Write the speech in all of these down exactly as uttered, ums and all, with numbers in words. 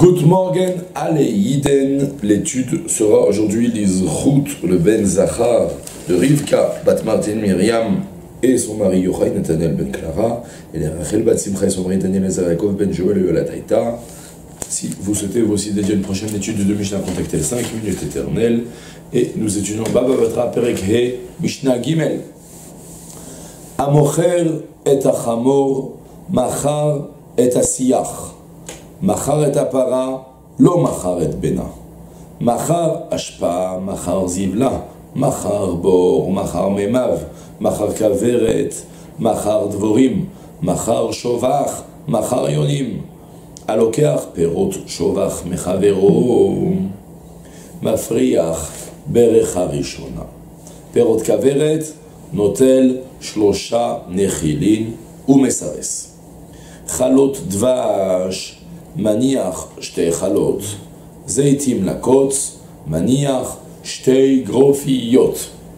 Good morning, allez, Yiden. L'étude sera aujourd'hui l'Izrout, le Ben Zachar de Rivka, Bat Martin Myriam et son mari Yochai Nathaniel Ben Clara, et les Rachel Bat Simcha et son mari Daniel Ezarakov Ben Joël et Yola Taïta. Si vous souhaitez vous aussi dédier une prochaine étude de Mishnah, contactez les cinq minutes éternelles. Et nous étudions Baba Batra Perek He, Mishnah Gimel. Amocher et Achamor, Machar et Asiyach. Machar et Apara, lo Machar et Bena. Machar Ashpa, Machar Zivla, Machar Bor, Machar Memav, Machar Kaveret, Machar Dvorim, Machar Shovach, Machar Yonim. Alokeach perot Shovach Mechavero, Mafriach Berecha Rishona. Perot Kaveret, Notel Shlosha Nechilin, Umesares. Chalot Dvash, Maniach Shtei Chalot, Zeitim Lakotz, Maniach Shtei Grofiyot.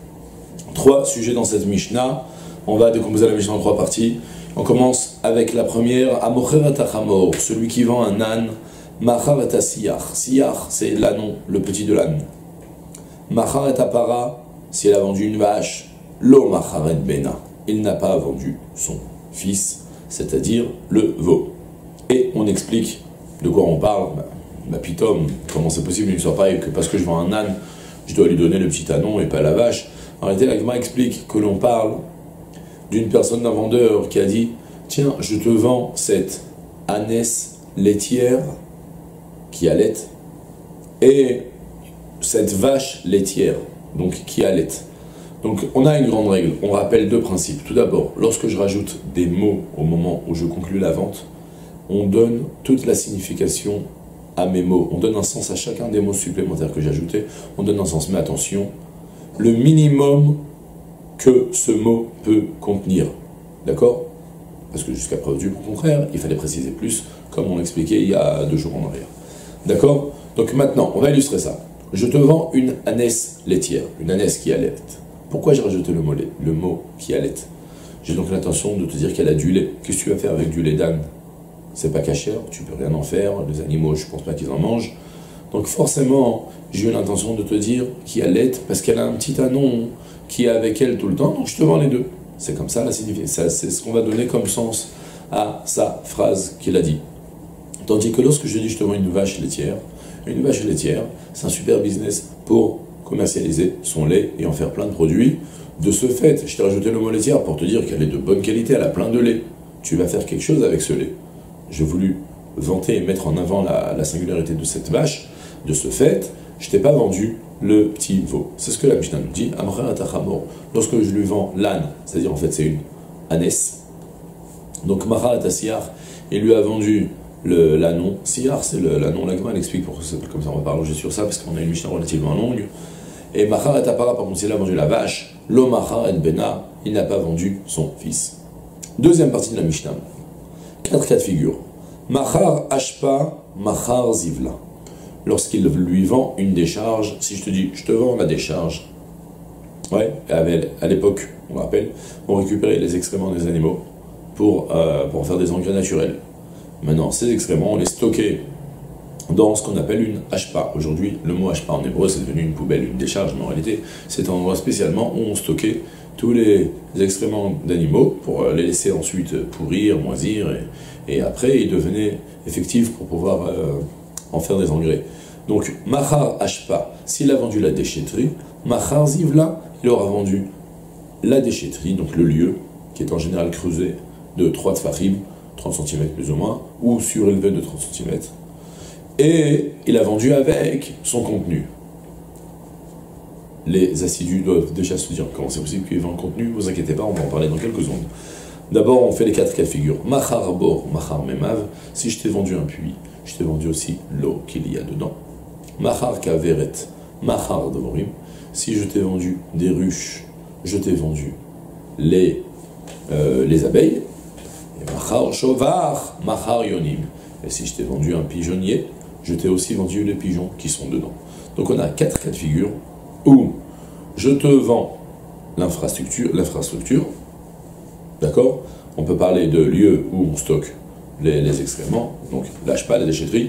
Trois sujets dans cette Mishnah. On va décomposer la Mishnah en trois parties. On commence avec la première. Amocher et Achamor, celui qui vend un âne. Machar et Asiyach. Siyach, c'est l'ânon, le petit de l'âne. Machar et Apara, si elle a vendu une vache. Lo Machar et Bena, il n'a pas vendu son fils, c'est-à-dire le veau. Et on explique de quoi on parle. Bah, bah pitom, comment c'est possible qu'il ne soit pas que parce que je vends un âne, je dois lui donner le petit ânon et pas la vache. En réalité, la Gemara explique que l'on parle d'une personne, d'un vendeur qui a dit « Tiens, je te vends cette ânesse laitière qui allait et cette vache laitière, donc qui allait. » Donc on a une grande règle, on rappelle deux principes. Tout d'abord, lorsque je rajoute des mots au moment où je conclue la vente, on donne toute la signification à mes mots. On donne un sens à chacun des mots supplémentaires que j'ai ajoutés. On donne un sens, mais attention, le minimum que ce mot peut contenir. D'accord? Parce que jusqu'à preuve du contraire, il fallait préciser plus, comme on l'expliquait il y a deux jours en arrière. D'accord? Donc maintenant, on va illustrer ça. Je te vends une ânesse laitière, une ânesse qui allait. Pourquoi j'ai rajouté le mot, le mot qui allait? J'ai donc l'intention de te dire qu'elle a du lait. Qu'est-ce que tu vas faire avec du lait d'âne? C'est pas cachère, tu peux rien en faire. Les animaux, je pense pas qu'ils en mangent. Donc forcément, j'ai eu l'intention de te dire qui allait parce qu'elle a un petit ânon qui est avec elle tout le temps. Donc je te vends les deux. C'est comme ça la signification. C'est ce qu'on va donner comme sens à sa phrase qu'il a dit. Tandis que lorsque je dis je te vends une vache laitière, une vache laitière, c'est un super business pour commercialiser son lait et en faire plein de produits. De ce fait, je t'ai rajouté le mot laitière pour te dire qu'elle est de bonne qualité, elle a plein de lait. Tu vas faire quelque chose avec ce lait. J'ai voulu vanter et mettre en avant la, la singularité de cette vache. De ce fait, je t'ai pas vendu le petit veau. C'est ce que la Mishnah nous dit. Amocher et Achamor. Lorsque je lui vends l'âne, c'est-à-dire en fait c'est une ânesse. Donc Machar et Asiyach, il lui a vendu l'ânon. Siyach, c'est l'ânon. La Gemara explique pourquoi ça s'appelle comme ça. On va pas allonger sur ça parce qu'on a une Mishnah relativement longue. Et Machar et Apara, par contre, s'il a vendu la vache, lo Machar et Bena, il n'a pas vendu son fils. Deuxième partie de la Mishnah. Quatre cas de figure. Machar Ashpa, Machar Zivla. Lorsqu'il lui vend une décharge, si je te dis, je te vends la décharge, ouais, à l'époque, on rappelle, on récupérait les excréments des animaux pour, euh, pour en faire des engrais naturels. Maintenant, ces excréments, on les stockait dans ce qu'on appelle une ashpa. Aujourd'hui, le mot ashpa en hébreu, c'est devenu une poubelle, une décharge, mais en réalité, c'est un endroit spécialement où on stockait tous les excréments d'animaux pour les laisser ensuite pourrir, moisir, et, et après, ils devenaient effectifs pour pouvoir euh, en faire des engrais. Donc, Machar Ashpa, s'il a vendu la déchetterie, Machar Zivla, il aura vendu la déchetterie, donc le lieu, qui est en général creusé de trois tfachim, trente centimètres plus ou moins, ou surélevé de trente centimètres. Et il a vendu avec son contenu. Les assidus doivent déjà se dire comment c'est possible qu'il vend le contenu, ne vous inquiétez pas, on va en parler dans quelques secondes. D'abord, on fait les quatre cas de figure. Machar Bor, Machar Memav, si je t'ai vendu un puits, je t'ai vendu aussi l'eau qu'il y a dedans. Machar Kaveret, Machar Dvorim, si je t'ai vendu des ruches, je t'ai vendu les, euh, les abeilles. Et Machar Shovach, Machar Yonim, et si je t'ai vendu un pigeonnier, je t'ai aussi vendu les pigeons qui sont dedans. Donc on a quatre cas de figure où je te vends l'infrastructure, l'infrastructure, d'accord? On peut parler de lieux où on stocke les, les excréments, donc lâche pas la déchetterie,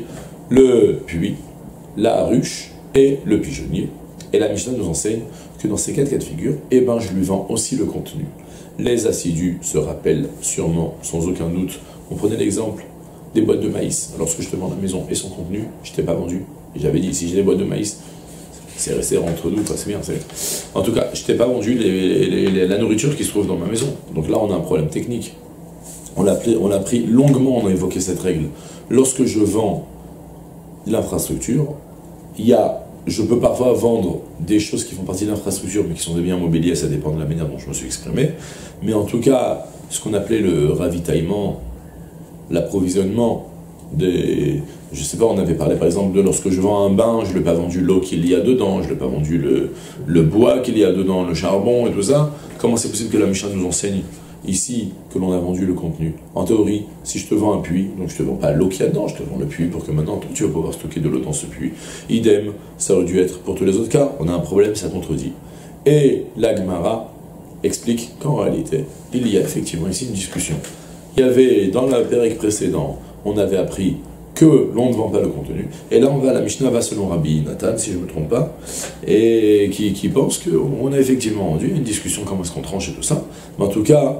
le puits, la ruche et le pigeonnier. Et la Mishnah nous enseigne que dans ces quatre cas de figure, eh ben, je lui vends aussi le contenu. Les assidus se rappellent sûrement, sans aucun doute. On prenait l'exemple des boîtes de maïs. Lorsque je te vends la maison et son contenu, je ne t'ai pas vendu. Et j'avais dit, si j'ai des boîtes de maïs, c'est resté entre nous, c'est bien. En tout cas, je ne t'ai pas vendu les, les, les, la nourriture qui se trouve dans ma maison. Donc là, on a un problème technique. On l'a pris longuement, on a évoqué cette règle. Lorsque je vends l'infrastructure, il y a, je peux parfois vendre des choses qui font partie de l'infrastructure, mais qui sont des biens mobiliers, ça dépend de la manière dont je me suis exprimé. Mais en tout cas, ce qu'on appelait le ravitaillement, l'approvisionnement, des, je sais pas, on avait parlé par exemple de lorsque je vends un bain, je ne l'ai pas vendu l'eau qu'il y a dedans, je ne l'ai pas vendu le, le bois qu'il y a dedans, le charbon et tout ça. Comment c'est possible que la Mishnah nous enseigne ici que l'on a vendu le contenu? En théorie, si je te vends un puits, donc je te vends pas l'eau qu'il y a dedans, je te vends le puits pour que maintenant tu vas pouvoir stocker de l'eau dans ce puits. Idem, ça aurait dû être pour tous les autres cas. On a un problème, ça contredit. Et la Gemara explique qu'en réalité, il y a effectivement ici une discussion. Il y avait, dans le pérec précédent, on avait appris que l'on ne vend pas le contenu. Et là, on va, la Mishnah va selon Rabbi Nathan, si je ne me trompe pas, et qui, qui pense qu'on a effectivement rendu une discussion, comment est-ce qu'on tranche et tout ça. Mais en tout cas,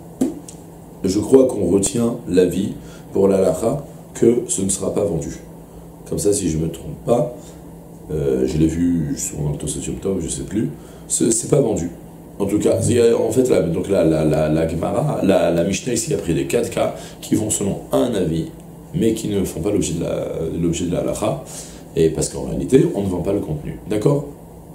je crois qu'on retient l'avis pour l'halakha que ce ne sera pas vendu. Comme ça, si je ne me trompe pas, euh, je l'ai vu sur mon Octosatium Tov, je ne sais plus, c'est pas vendu. En tout cas, en fait, la, donc la, la, la, la Gemara, la, la Mishnah ici a pris des quatre cas qui vont selon un avis, mais qui ne font pas l'objet de la, l'objet de la halakha, et parce qu'en réalité, on ne vend pas le contenu. D'accord?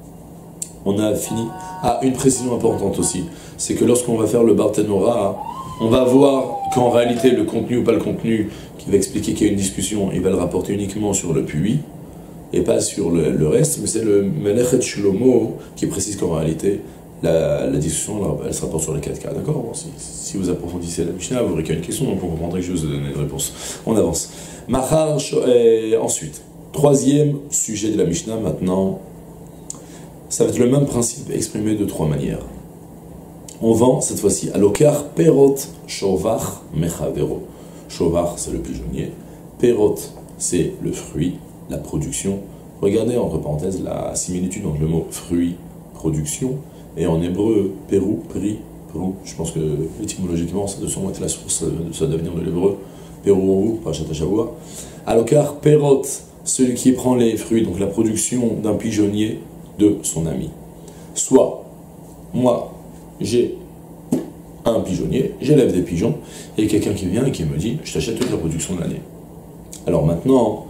On a fini. Ah, une précision importante aussi, c'est que lorsqu'on va faire le Barthénora, on va voir qu'en réalité, le contenu ou pas le contenu, qui va expliquer qu'il y a une discussion, il va le rapporter uniquement sur le puits, et pas sur le, le reste, mais c'est le Melechet Shlomo qui précise qu'en réalité, La, la discussion, elle se rapporte sur les quatre cas, d'accord? Bon, si, si vous approfondissez la Mishnah, vous aurez qu'à une question, donc vous comprendrez que je vous ai donné une réponse. On avance. Machar, et ensuite, troisième sujet de la Mishnah, maintenant, ça va être le même principe exprimé de trois manières. On vend, cette fois-ci, alokar perot shovach mechavero. Shovach, c'est le pigeonnier. Perot, c'est le fruit, la production. Regardez, entre parenthèses, la similitude entre le mot fruit, production, et en hébreu, Pérou, Péri, Pérou, je pense que étymologiquement, ça doit sûrement être la source, ça doit venir de l'hébreu, Pérou, Parashat Shavua. Alokar Perot, celui qui prend les fruits, donc la production d'un pigeonnier de son ami. Soit, moi, j'ai un pigeonnier, j'élève des pigeons, et quelqu'un qui vient et qui me dit, je t'achète toute la production de l'année. Alors maintenant,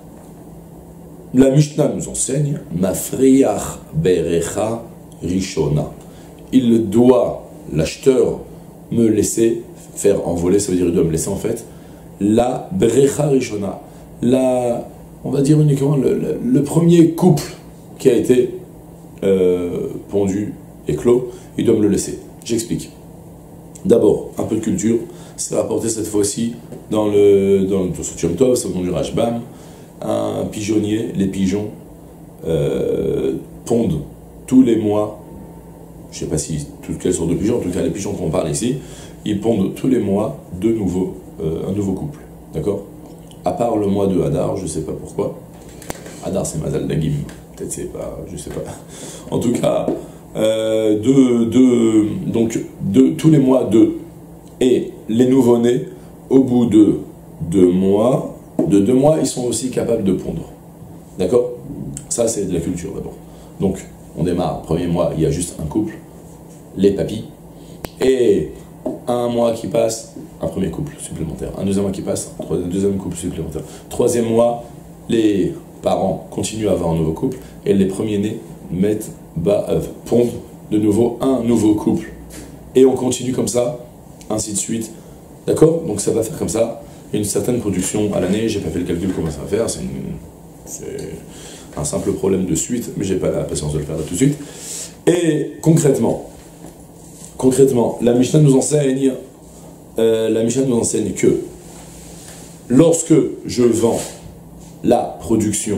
la Mishnah nous enseigne, Mafriach Berecha Rishona. Il doit, l'acheteur, me laisser faire envoler, ça veut dire il doit me laisser en fait, la Berecha Rishona, la, on va dire uniquement le, le, le premier couple qui a été euh, pondu et clos, il doit me le laisser. J'explique. D'abord, un peu de culture, c'est rapporté cette fois-ci dans le dans le Tosot Tov, c'est au nom du Rashbam, un pigeonnier, les pigeons euh, pondent tous les mois, je ne sais pas si toutes quelles sortes de pigeons, en tout cas les pigeons qu'on parle ici, ils pondent tous les mois de nouveaux, euh, un nouveau couple, d'accord? À part le mois de Hadar, je ne sais pas pourquoi. Hadar c'est Mazal Dagim, peut-être c'est pas, je ne sais pas. En tout cas, euh, de, de, donc de, tous les mois deux. Et les nouveau-nés, au bout de deux mois, de deux mois, ils sont aussi capables de pondre. D'accord? Ça c'est de la culture d'abord. Donc, on démarre, premier mois, il y a juste un couple, les papis, et un mois qui passe, un premier couple supplémentaire, un deuxième mois qui passe, un deuxième couple supplémentaire. Troisième mois, les parents continuent à avoir un nouveau couple, et les premiers-nés mettent, bah, euh, pondent de nouveau un nouveau couple. Et on continue comme ça, ainsi de suite. D'accord? Donc ça va faire comme ça, une certaine production à l'année, j'ai pas fait le calcul comment ça va faire, c'est une... un simple problème de suite, mais j'ai pas la patience de le faire là tout de suite. Et concrètement, concrètement, la Mishnah nous enseigne, euh, la Mishnah nous enseigne que lorsque je vends la production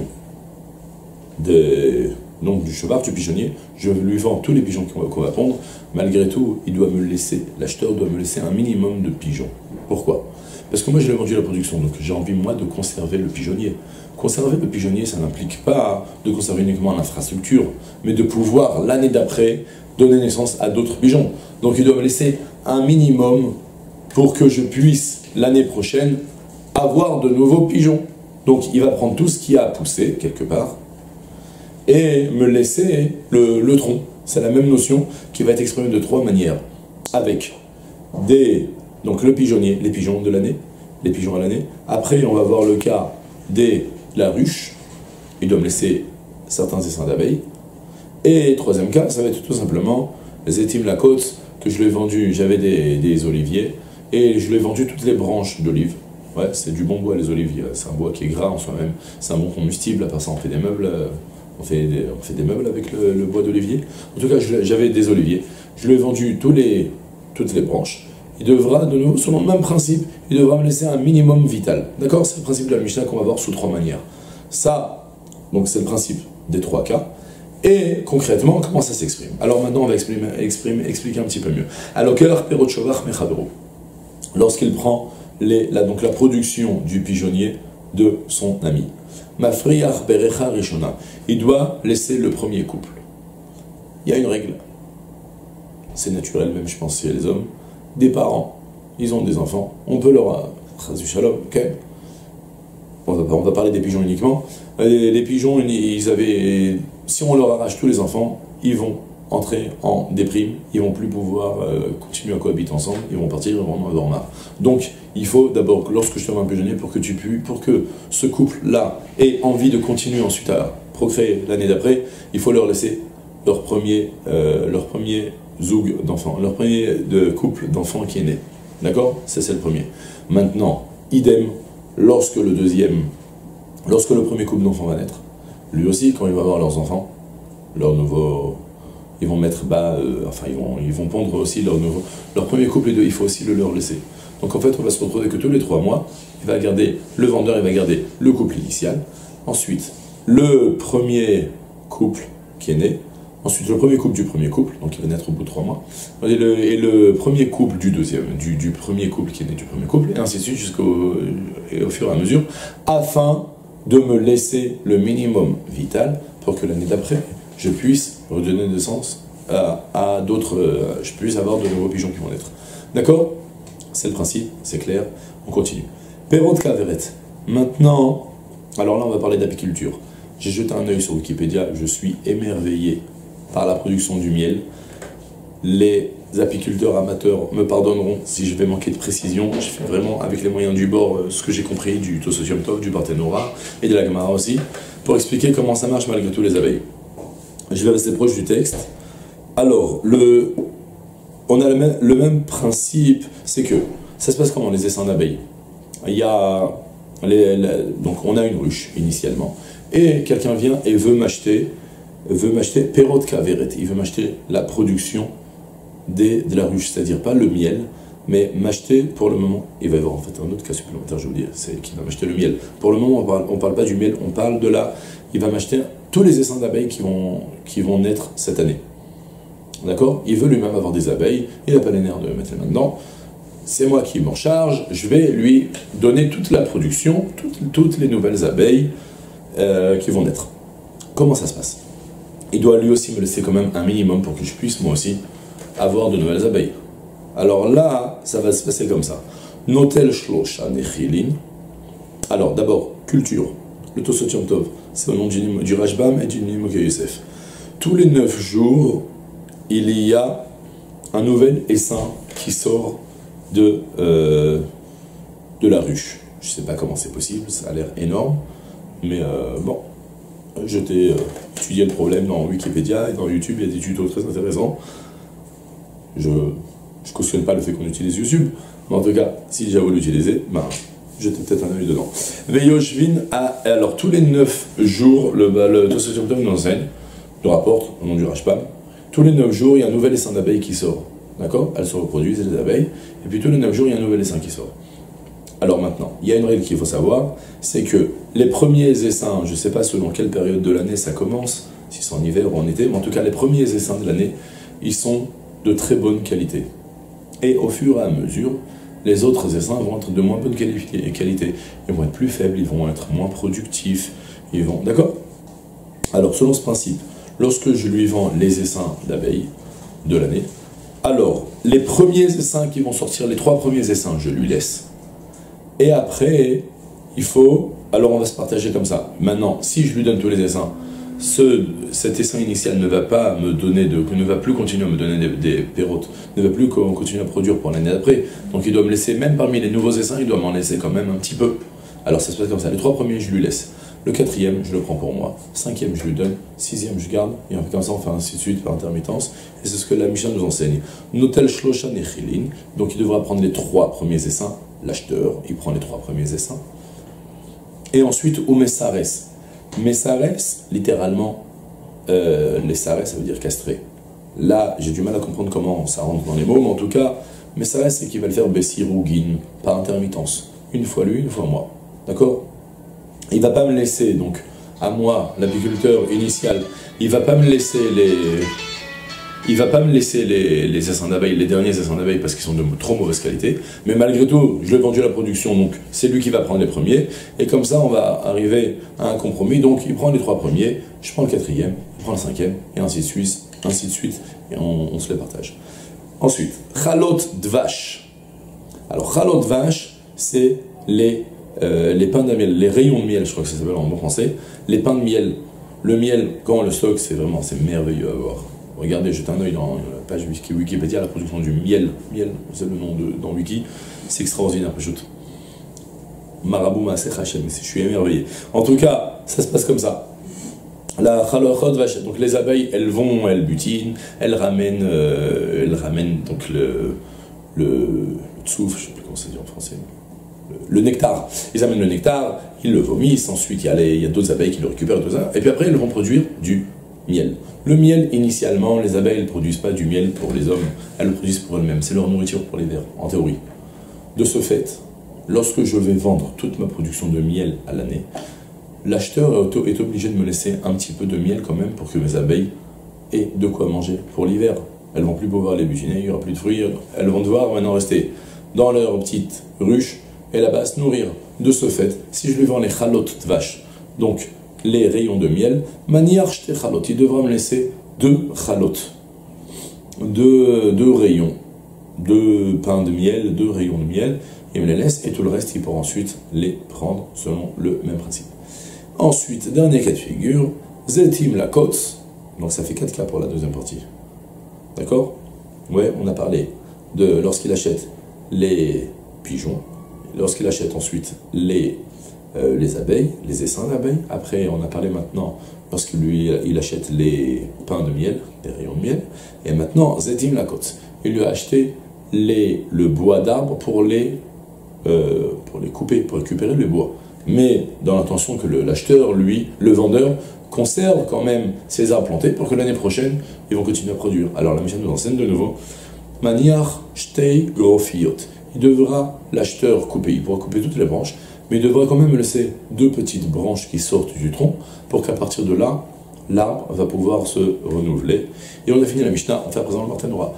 de, donc du cheval, du pigeonnier, je lui vends tous les pigeons qu'on va pondre. Malgré tout, il doit me laisser, l'acheteur doit me laisser un minimum de pigeons. Pourquoi? Parce que moi, j'ai vendu la production, donc j'ai envie, moi, de conserver le pigeonnier. Conserver le pigeonnier, ça n'implique pas de conserver uniquement l'infrastructure, mais de pouvoir, l'année d'après, donner naissance à d'autres pigeons. Donc, il doit me laisser un minimum pour que je puisse, l'année prochaine, avoir de nouveaux pigeons. Donc, il va prendre tout ce qui a poussé, quelque part, et me laisser le, le tronc. C'est la même notion qui va être exprimée de trois manières. Avec des, donc le pigeonnier, les pigeons de l'année, les pigeons à l'année. Après, on va voir le cas de la ruche. Il doit me laisser certains essaims d'abeilles. Et troisième cas, ça va être tout simplement les étimes la côte que je lui ai vendu. J'avais des, des oliviers et je lui ai vendu toutes les branches d'olive. Ouais, c'est du bon bois les olives. C'est un bois qui est gras en soi-même. C'est un bon combustible. À part ça, on fait des meubles. On fait des, on fait des meubles avec le, le bois d'olivier. En tout cas, j'avais des oliviers. Je lui ai vendu tous les, toutes les branches. Il devra, de nouveau, selon le même principe, il devra me laisser un minimum vital. D'accord? C'est le principe de la Mishnah qu'on va voir sous trois manières. Ça, donc c'est le principe des trois cas. Et concrètement, comment ça s'exprime? Alors maintenant, on va exprimer, exprimer, expliquer un petit peu mieux. Alors, lorsqu'il prend les, la, donc la production du pigeonnier de son ami. Mafriyach berecha rishona. Il doit laisser le premier couple. Il y a une règle. C'est naturel, même je pense, chez les hommes. Des parents, ils ont des enfants. On peut leur... Shalom, ok. On va, on va parler des pigeons uniquement. Les, les pigeons, ils avaient... Si on leur arrache tous les enfants, ils vont entrer en déprime. Ils vont plus pouvoir euh, continuer à cohabiter ensemble. Ils vont partir, ils vont en avoir marre. Donc, il faut d'abord, lorsque je te vois un pigeonnier, pour que tu puisses, pour que ce couple-là ait envie de continuer ensuite à procréer l'année d'après, il faut leur laisser leur premier, euh, leur premier zoug d'enfants, leur premier de couple d'enfants qui est né. D'accord? Ça, c'est le premier. Maintenant, idem, lorsque le deuxième, lorsque le premier couple d'enfants va naître, lui aussi, quand il va avoir leurs enfants, leur nouveau... Ils vont mettre bas, euh, enfin ils vont, ils vont pondre aussi leur nouveau, leur premier couple et deux, il faut aussi le leur laisser. Donc en fait, on va se retrouver que tous les trois mois, il va garder, le vendeur, il va garder le couple initial, ensuite le premier couple qui est né, ensuite le premier couple du premier couple, donc il va naître au bout de trois mois, et le, et le premier couple du deuxième, du, du premier couple qui est né du premier couple, et ainsi de suite jusqu'au et au fur et à mesure, afin de me laisser le minimum vital pour que l'année d'après, je puisse redonner naissance à, à d'autres, euh, je puisse avoir de nouveaux pigeons qui vont naître. D'accord? C'est le principe, c'est clair, on continue. Perrot de Kaveret. Maintenant, alors là on va parler d'apiculture. J'ai jeté un œil sur Wikipédia, je suis émerveillé par la production du miel. Les apiculteurs amateurs me pardonneront si je vais manquer de précision. Je fais vraiment avec les moyens du bord ce que j'ai compris du Tosfot Yom Tov, du Barthénora et de la Gemara aussi, pour expliquer comment ça marche malgré tout les abeilles. Je vais rester proche du texte. Alors, le, on a le même, le même principe, c'est que ça se passe comment les essaims d'abeilles? Il y a les, les, donc on a une ruche initialement, et quelqu'un vient et veut m'acheter, veut m'acheter Perrot Kaveret, il veut m'acheter la production des, de la ruche, c'est-à-dire pas le miel, mais m'acheter pour le moment. Il va y avoir en fait un autre cas supplémentaire, je vais vous dire, c'est qu'il va m'acheter le miel. Pour le moment, on parle, on parle pas du miel, on parle de la, il va m'acheter tous les essaims d'abeilles qui vont, qui vont naître cette année. D'accord? Il veut lui-même avoir des abeilles, il n'a pas les nerfs de mettre les mains dedans. C'est moi qui m'en charge, je vais lui donner toute la production, toutes, toutes les nouvelles abeilles euh, qui vont naître. Comment ça se passe? Il doit lui aussi me laisser quand même un minimum pour que je puisse moi aussi avoir de nouvelles abeilles. Alors là, ça va se passer comme ça. Notel shlosha nechilin. Alors d'abord, culture. Le Tosfot Yom Tov, c'est au nom du, du Rashbam et du Nimukei Yosef. Tous les neuf jours, il y a un nouvel essaim qui sort de, euh, de la ruche. Je ne sais pas comment c'est possible, ça a l'air énorme, mais euh, bon, je t'ai euh, étudié le problème dans Wikipédia et dans YouTube, il y a des tutos très intéressants. Je ne cautionne pas le fait qu'on utilise YouTube, mais en tout cas, si j'ai voulu l'utiliser, ben, jetez peut-être un œil dedans. Veyoshvin a, alors tous les neuf jours, le, le Tosfot Yom Tov nous enseigne, le rapporte au nom du Rashbam, tous les neuf jours, il y a un nouvel essaim d'abeilles qui sort. D'accord? Elles se reproduisent, les abeilles, et puis tous les neuf jours, il y a un nouvel essaim qui sort. Alors maintenant, il y a une règle qu'il faut savoir, c'est que les premiers essaims, je ne sais pas selon quelle période de l'année ça commence, si c'est en hiver ou en été, mais en tout cas les premiers essaims de l'année, ils sont de très bonne qualité. Et au fur et à mesure, les autres essaims vont être de moins bonne qualité, ils vont être plus faibles, ils vont être moins productifs, ils vont... D'accord? Alors, selon ce principe, lorsque je lui vends les essaims d'abeilles de l'année, alors, les premiers essaims qui vont sortir, les trois premiers essaims, je lui laisse. Et après, il faut... Alors, on va se partager comme ça. Maintenant, si je lui donne tous les essaims, Ce, cet essaim initial ne va pas me donner de, ne va plus continuer à me donner des, des pérotes, ne va plus continuer à produire pour l'année d'après. Donc il doit me laisser, même parmi les nouveaux essaims, il doit m'en laisser quand même un petit peu. Alors ça se passe comme ça. Les trois premiers, je lui laisse. Le quatrième, je le prends pour moi. Cinquième, je lui donne. Sixième, je garde. Et comme ça, on fait ainsi de suite par intermittence. Et c'est ce que la Mishnah nous enseigne. Notel shlosha nechilin. Donc il devra prendre les trois premiers essaims. L'acheteur, il prend les trois premiers essaims. Et ensuite, umesares. Messares, littéralement, euh, les sares, ça veut dire castré. Là, j'ai du mal à comprendre comment ça rentre dans les mots, mais en tout cas, Messares, c'est qu'il va le faire Bessirougin, par intermittence. Une fois lui, une fois moi. D'accord? Il ne va pas me laisser, donc, à moi, l'apiculteur initial, il ne va pas me laisser les... Il va pas me laisser les, les essaims d'abeilles, les derniers essaims d'abeilles, parce qu'ils sont de trop mauvaise qualité. Mais malgré tout, je lui ai vendu la production, donc c'est lui qui va prendre les premiers. Et comme ça, on va arriver à un compromis. Donc, il prend les trois premiers, je prends le quatrième, il prend le cinquième, et ainsi de suite, ainsi de suite, et on, on se les partage. Ensuite, chalot dvash. Alors, chalot dvash, c'est les, euh, les pains de miel, les rayons de miel, je crois que ça s'appelle en bon français. Les pains de miel. Le miel, quand on le stocke, c'est vraiment, c'est merveilleux à voir. Regardez, jetez un œil dans la page Wikipédia, la production du miel. Miel, c'est le nom de, dans Wiki. C'est extraordinaire, je Marabout Maaseh Hachem, je suis émerveillé. En tout cas, ça se passe comme ça. La chalochot vache, donc les abeilles, elles vont, elles butinent, elles ramènent, euh, elles ramènent donc le, le, le tsouf, je ne sais plus comment ça dit en français, le, le nectar. Ils amènent le nectar, ils le vomissent, ensuite il y a, les, il y a d'autres abeilles qui le récupèrent, tout ça, et puis après, elles vont produire du miel. Le miel, initialement, les abeilles ne produisent pas du miel pour les hommes, elles le produisent pour elles-mêmes, c'est leur nourriture pour les vers, en théorie. De ce fait, lorsque je vais vendre toute ma production de miel à l'année, l'acheteur est obligé de me laisser un petit peu de miel quand même pour que mes abeilles aient de quoi manger pour l'hiver. Elles vont plus pouvoir les butiner, il n'y aura plus de fruits, elles vont devoir maintenant rester dans leur petite ruche et là-bas se nourrir. De ce fait, si je lui vends les chalot de vache, donc les rayons de miel, maniar shte chalot, il devra me laisser deux chalot, deux, deux rayons, deux pains de miel, deux rayons de miel, il me les laisse et tout le reste il pourra ensuite les prendre selon le même principe. Ensuite, dernier cas de figure, zetim la côte, donc ça fait quatre cas pour la deuxième partie. D'accord? Ouais, on a parlé de lorsqu'il achète les pigeons, lorsqu'il achète ensuite les, euh, les abeilles, les essaims d'abeilles. Après, on a parlé maintenant lorsqu'il lui il achète les pains de miel, les rayons de miel. Et maintenant, zetim la côte, il lui a acheté les, le bois d'arbre pour les, euh, pour les couper, pour récupérer le bois. Mais dans l'intention que l'acheteur, lui, le vendeur, conserve quand même ces arbres plantés pour que l'année prochaine, ils vont continuer à produire. Alors la Mishnah nous enseigne de nouveau, maniar shtei grofiot. Il devra, l'acheteur, couper, il pourra couper toutes les branches, mais il devra quand même laisser deux petites branches qui sortent du tronc pour qu'à partir de là, l'arbre va pouvoir se renouveler. Et on a fini la Mishnah, on fait à présent le Martanora.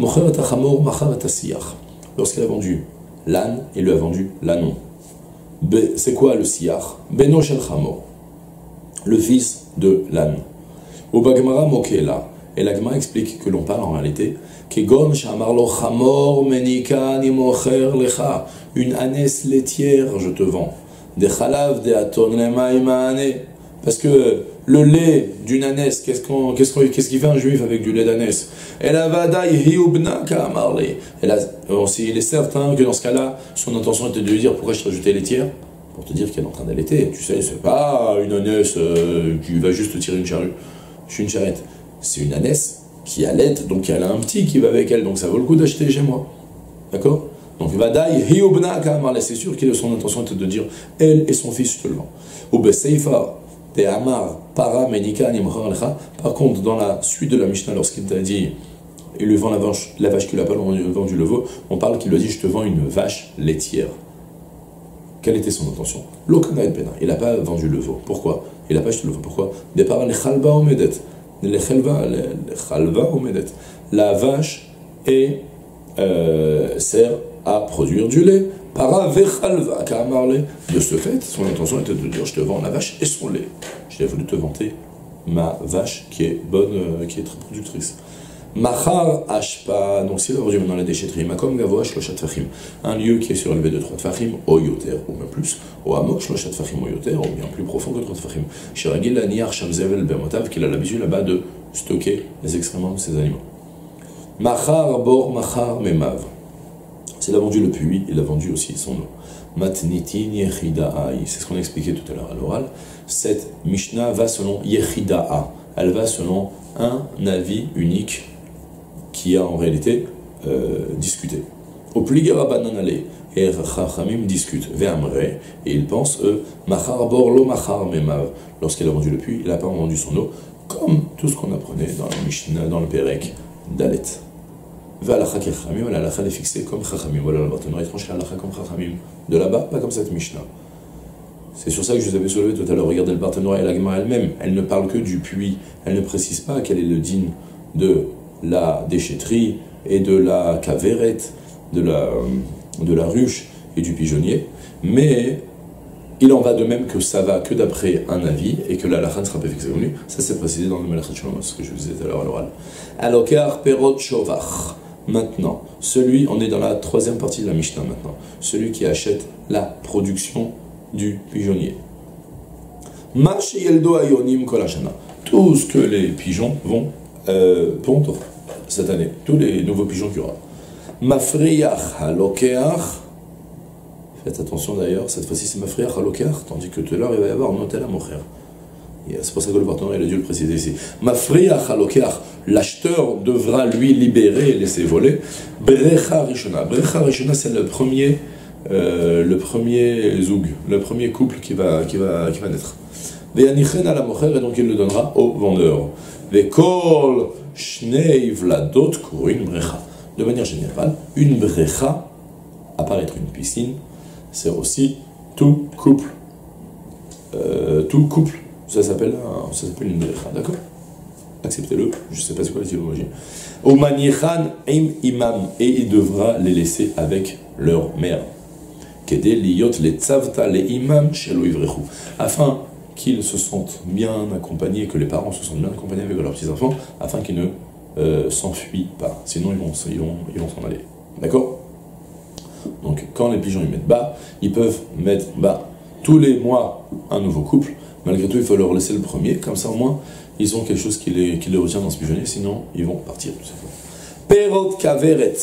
Lorsqu'il a vendu l'âne, il lui a vendu l'ânon. C'est quoi le siyach? Beno shel chamor, le fils de l'âne. Au Bagmara Mokela, et la Gemara explique que l'on parle en réalité Kegon shamarlo chamor menika nimocher lecha, une ânesse laitière je te vends. De chalav de aton lemaimane, parce que le lait d'une ânesse, qu'est-ce qu'on, qu'est-ce qu'on, qu'est-ce qu'il fait un juif avec du lait d'ânesse? Et la vadaï hiubna kamarle. Et là, il est certain que dans ce cas-là, son intention était de lui dire pourquoi je t'ai rajouté laitière? Pour te dire qu'elle est en train d'allaiter. Tu sais, c'est pas une ânesse euh, qui va juste tirer une charrue. Je suis une charrette. C'est une ânesse qui allaite, donc elle a un petit qui va avec elle, donc ça vaut le coup d'acheter chez moi. D'accord? Donc vadaï hiubna kamarle. C'est sûr que son intention était de dire elle et son fils, je te le vends. Ou beseifa. Par contre, dans la suite de la Mishnah, lorsqu'il t'a dit, il lui vend la vache, la vache qu'il n'a pas vendu le veau, on parle qu'il lui a dit, je te vends une vache laitière. Quelle était son intention? Il n'a pas vendu le veau. Pourquoi? Il n'a pas acheté le veau. Pourquoi? La vache est, euh, sert à produire du lait. Para vechalva ka'amarle. De ce fait, son intention était de dire, je te vends la vache et son lait. J'ai voulu te vanter ma vache qui est bonne, euh, qui est très productrice. Machar ashpa, donc s'il a vendu maintenant la déchetterie, makom gavoa shloshat tfachim, un lieu qui est surélevé de trois tfachim, au yoter, ou même plus, au amok shloshat tfachim au yoter, ou bien plus profond que trois tfachim. Shiragil laniar shamzevel bemotav, qu'il a l'habitude là-bas de stocker les excréments de ses animaux. Machar bor machar memav. S'il a vendu le puits, il a vendu aussi son eau. Matnitin yechida'a, c'est ce qu'on a expliqué tout à l'heure à l'oral. Cette Mishnah va selon yechida'a, elle va selon un avis unique qui a en réalité euh, discuté. Au pligara bananale, et Chachamim discute, ve'amre, et ils pensent, eux, machar bor lo machar memav. Lorsqu'il a vendu le puits, il n'a pas vendu son eau, comme tout ce qu'on apprenait dans le Mishnah, dans le Pérec d'Alet. Ve'alacha kechachamim, l'alacha est fixée comme chachamim. Voilà, le partenaire est tranché l'alacha comme chachamim. De là-bas, pas comme cette Mishnah. C'est sur ça que je vous avais soulevé tout à l'heure. Regardez le partenaire et la Gemara elle-même. Elle ne parle que du puits. Elle ne précise pas quel est le din de la déchetterie et de la caverette, de la, de la ruche et du pigeonnier. Mais il en va de même que ça va que d'après un avis et que l'alacha ne sera pas fixée comme lui. Ça c'est précisé dans le Melachat Shlomo, ce que je vous disais tout à l'heure à l'oral. Alokar perot shovach. Maintenant, celui, on est dans la troisième partie de la Mishnah maintenant, celui qui achète la production du pigeonnier. Tout ce que les pigeons vont euh, pondre cette année, tous les nouveaux pigeons qu'il y aura. Mafriyach halokeach. Faites attention d'ailleurs, cette fois-ci c'est Mafriyach halokeach, tandis que tout à l'heure il va y avoir notel à mocher. C'est pour ça que le partenaire il a dû le préciser ici. Mafriyach halokeach. L'acheteur devra lui libérer et laisser voler. Brecha Rishona. Brecha Rishona, c'est le premier, euh, le premier zoug, le premier couple qui va, qui va, qui va naître. Ve'anichen ala mocher, et donc il le donnera au vendeur. Ve'kol shnei vladot kurin brecha. De manière générale, une brecha, à part être une piscine, c'est aussi tout couple. Euh, tout couple, ça s'appelle, ça s'appelle une brecha, d'accord? Acceptez-le, je ne sais pas c'est quoi l'étymologie. Au manichan im imam, et il devra les laisser avec leur mère. Kede liyot le tzavta le imam shelo ivrechu, afin qu'ils se sentent bien accompagnés, que les parents se sentent bien accompagnés avec leurs petits enfants, afin qu'ils ne euh, s'enfuient pas. Sinon ils vont ils vont ils vont s'en aller. D'accord? Donc quand les pigeons ils mettent bas, ils peuvent mettre bas tous les mois un nouveau couple. Malgré tout, il faut leur laisser le premier, comme ça au moins ils ont quelque chose qui les, qui les retient dans ce pigeonnier, sinon ils vont partir tout simplement. Perot kaveret.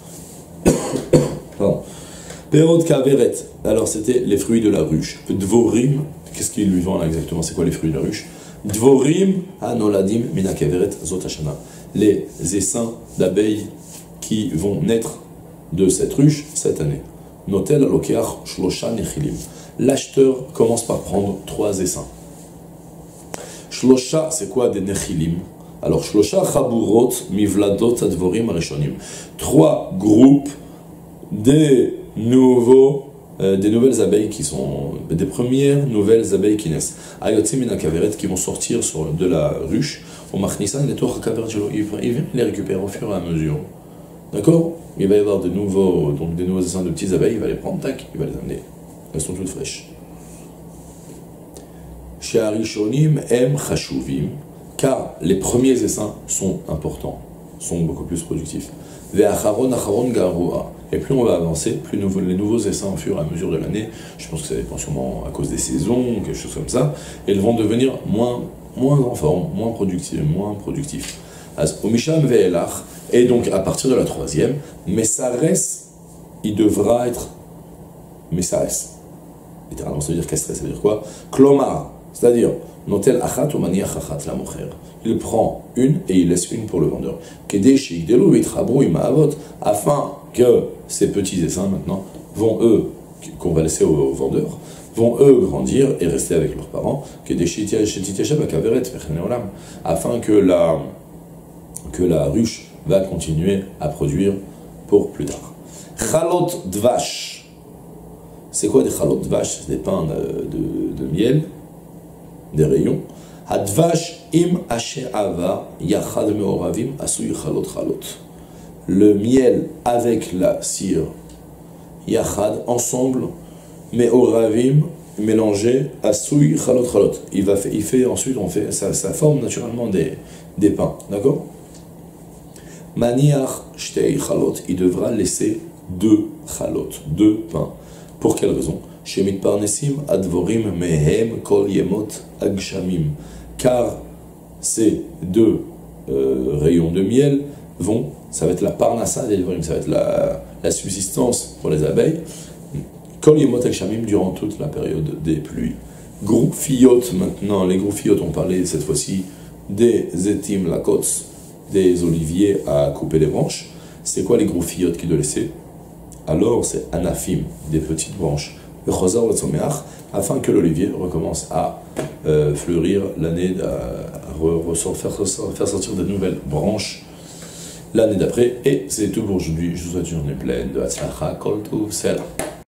Pardon. Perot kaveret. Alors c'était les fruits de la ruche. Dvorim, qu'est-ce qu'ils lui vendent là exactement? C'est quoi les fruits de la ruche? Dvorim anoladim mina kaveret zotashana. Les essaims d'abeilles qui vont naître de cette ruche cette année. Notel alokeach shlosha nechilim. L'acheteur commence par prendre trois essaims. Shlosha, c'est quoi des nechilim? Alors, Shlosha chaburot mivladot advorim arishonim. Trois groupes des nouveaux, euh, des nouvelles abeilles qui sont, des premières nouvelles abeilles qui naissent. Ayotzim min kaveret, qui vont sortir sur, de la ruche. Au machnisan les tours kaveret, il vient les récupérer au fur et à mesure. D'accord? Il va y avoir de nouveaux, donc des nouveaux essaims de petites abeilles, il va les prendre, tac, il va les amener. Elles sont toutes fraîches. Sharishonim em chashuvim, car les premiers essaims sont importants, sont beaucoup plus productifs. Ve'acharon acharon garua. Et plus on va avancer, plus nouveau, les nouveaux essaims au fur et à mesure de l'année, je pense que ça dépend sûrement à cause des saisons, quelque chose comme ça, ils vont devenir moins, moins en forme, moins productifs, moins productifs. Omisham ve'elach, et donc à partir de la troisième, Messares, il devra être Messares. Littéralement, ça veut dire castré, ça veut dire quoi? Klomar, c'est-à-dire notel achat ou maniach achat la mocher. Il prend une et il laisse une pour le vendeur. Kedeshi idelo vitrabou imaavot, afin que ces petits essaims maintenant vont eux, qu'on va laisser aux vendeurs, vont eux grandir et rester avec leurs parents. Kedeshi titiasha bakaveret vechneolam, afin que la que la ruche va continuer à produire pour plus tard. Chalot dvash. C'est quoi des chalot dvash? C'est des pains de, de, de miel, des rayons. Hadvash im ashe'ava yachad meoravim asui chalot chalot. Le miel avec la cire yachad, ensemble, mais au ravim, mélangé, asouy, chalot, chalot. Il, va, il fait ensuite, on fait, ça, ça forme naturellement des, des pains, d'accord? Maniach shtei chalot, il devra laisser deux chalot, deux pains. Pour quelle raison? Shemit parnesim advorim mehem kol yemot agshamim. Car ces deux euh, rayons de miel vont, ça va être la parnassa des dvorim, ça va être la, la subsistance pour les abeilles. Kol yemot agshamim durant toute la période des pluies. Groufiyot maintenant, les groufiyot ont parlé cette fois-ci des zetim lakots, des oliviers à couper les branches. C'est quoi les groufiyot qui doivent laisser? Alors c'est anafim, des petites branches, afin que l'olivier recommence à euh, fleurir l'année, à, à faire, faire sortir de nouvelles branches l'année d'après. Et c'est tout pour aujourd'hui. Je vous souhaite une journée pleine de Hatzlacha, Kol Tov, Selah.